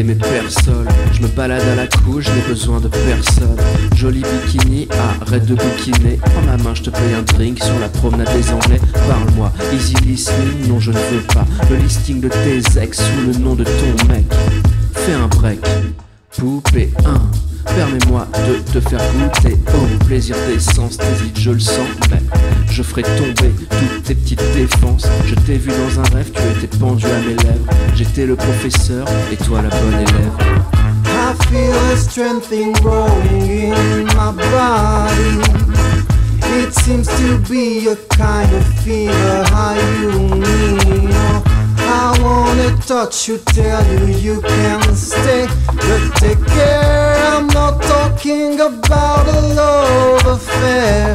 maquiller mes persoles. Je me balade à la couche, je n'ai besoin de personne. Joli bikini, arrête de bouquiner. Prends ma main, je te paye un drink sur la promenade des Anglais. Parle-moi, easy listening, non je ne veux pas le listing de tes ex sous le nom de ton mec. Fais un break, poupée 1. Permets-moi de te faire goûter au plaisir des sens, tes idées, je le sens, mais je ferai tomber toutes tes petites défenses. Je t'ai vu dans un rêve, tu étais pendu à mes lèvres. J'étais le professeur et toi la bonne élève. I feel a strength growing in my body. It seems to be a kind of fever how you need. I wanna touch you, tell you you can stay, but take care, I'm not talking about a love affair.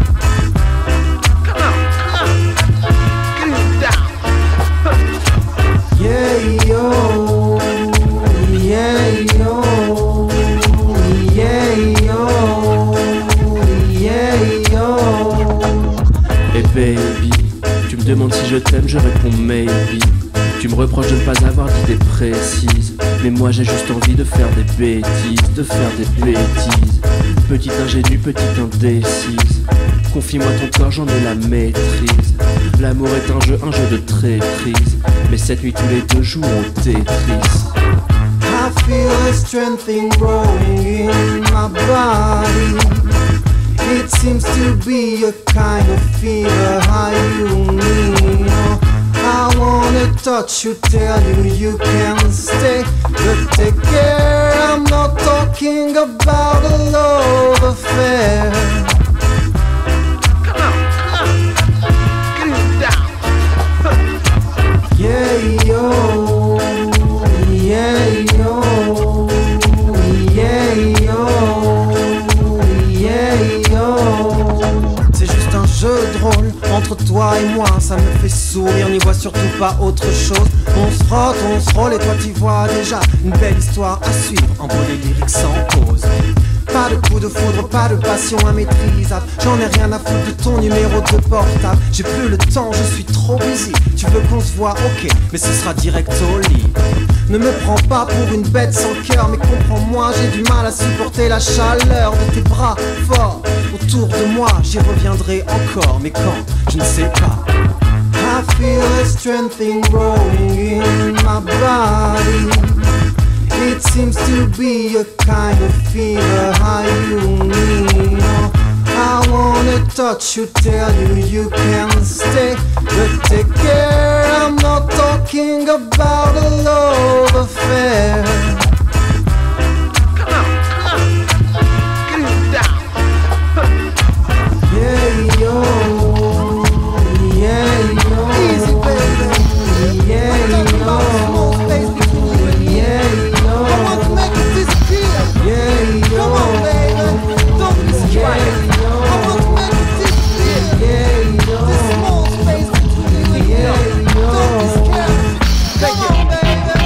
Come on, get it down. Yeah, yo, yeah, yo, yeah, yo, yeah, yo. Et baby, tu me demandes si je t'aime, je réponds maybe. Tu me reproches de ne pas avoir d'idées précises, mais moi j'ai juste envie de faire des bêtises, de faire des bêtises. Petite ingénue, petite indécise, confie-moi ton corps, j'en ai la maîtrise. L'amour est un jeu de traîtrise, mais cette nuit tous les deux jouons au Tetris. I feel a strength growing in my body. It seems to be a kind of fever how you need. I wanna touch you, tell you you can stay, but take care, I'm not talking about a love affair. Come on, get it down. Yeah, yo, yeah, yo, yeah, yo, yeah, yo. C'est juste un jeu de rôle entre toi et moi, ça me fait sourire, n'y vois surtout pas autre chose. On se frotte, on se rôle et toi t'y vois déjà une belle histoire à suivre, en beau lyrique sans pause. Pas de coup de foudre, pas de passion immaîtrisable. J'en ai rien à foutre de ton numéro de portable. J'ai plus le temps, je suis trop busy. Tu veux qu'on se voit, ok, mais ce sera direct au lit. Ne me prends pas pour une bête sans cœur, mais comprends-moi, j'ai du mal à supporter la chaleur de tes bras forts autour de moi. J'y reviendrai encore, mais quand, je ne sais pas. I feel a strength growing in my body. It seems to be a kind of fever how you need. I wanna touch you, tell you you can stay, but take care, I'm not talking about a love affair. Come on, get it down. Yeah, yo, yeah, yo. Easy, baby. Yeah, yo. Yeah, yo. I want to make it disappear. Yeah, yo. Come on, baby. Don't be scared. I want to make it disappear. Yeah, yo. This small space between you and me. Don't be scared. Come on, baby.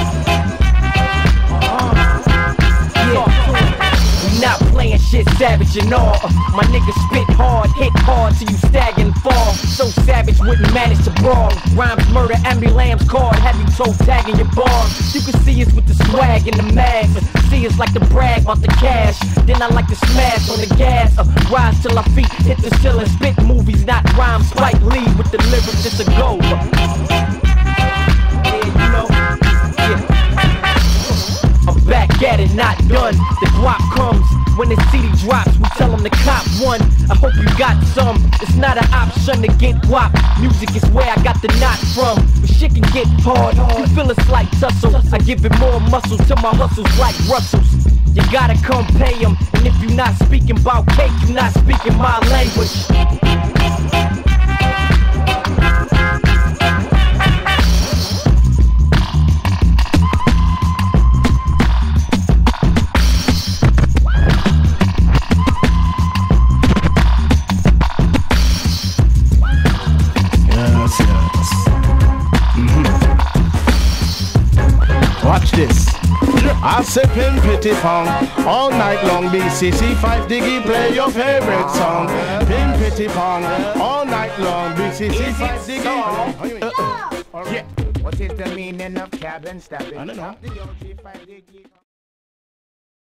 We not playing shit savage and all. My niggas spit hard, hit hard till you stagger and fall. So savage wouldn't manage to brawl. Rhymes, murder, ambulance card, have you toe tagging your bar. You can see us with the swag and the mag. See us like to brag about the cash. Then I like to smash on the gas. Rise till our feet hit the ceiling. Spit movies, not rhymes. Spike Lee with the lyrics, it's a go. Yeah, you know. Yeah. I'm back at it, not done. The guap comes when the CD drops. We tell them the cop won. I hope you got some. It's not an option to get guap. Music is where I got the knot from. But shit can get hard. You feel it's like tussle. I give it more muscle till my hustle's like Russell's. You gotta come pay them. And if you're not speaking about cake, you're not speaking my language. Watch this. I sippin' Pitty Pong all night long. BCC 5 Diggy, play your favorite song. Pin Pitty Pong all night long. BCC 5 Diggy. Yeah. What is the meaning of cab and stabbing? I don't know. Stop the OG 5 Diggy.